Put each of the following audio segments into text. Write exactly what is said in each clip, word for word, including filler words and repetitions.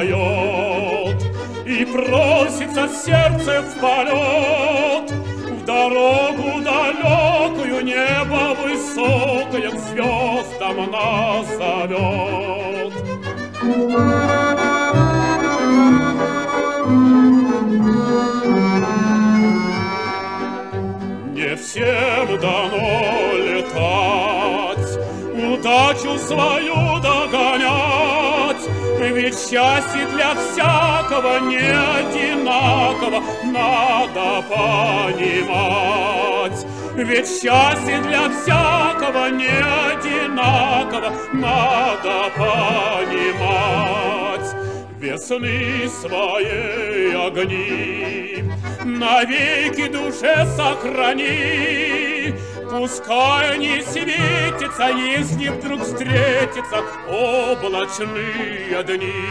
поет, и просится сердце в полет, в дорогу далекую, небо высокое к звездам нас зовет. Не всем дано летать, удачу свою догонять, ведь счастье для всякого не одинаково, надо понимать. Ведь счастье для всякого не одинаково, надо понимать. Весны своей огни навеки душе сохрани, пускай они светятся, если вдруг встретятся облачные дни.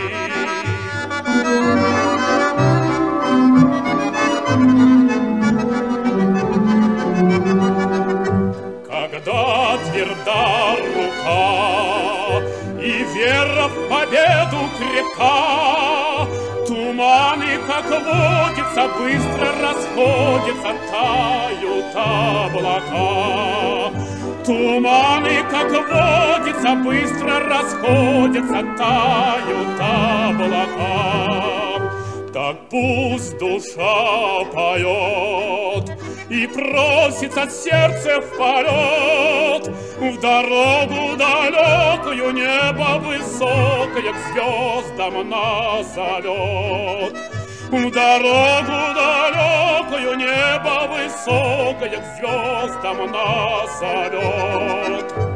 Когда тверда рука и вера в победу крепка, туманы, как водится, быстро расходятся, тают облака. Туманы, как водится, быстро расходятся, тают облака. Так пусть душа поет и просится сердце в полет, в дорогу далекую, небо высокое к звездам нас зовет. В дорогу далекую, небо высокое к звездам нас зовет.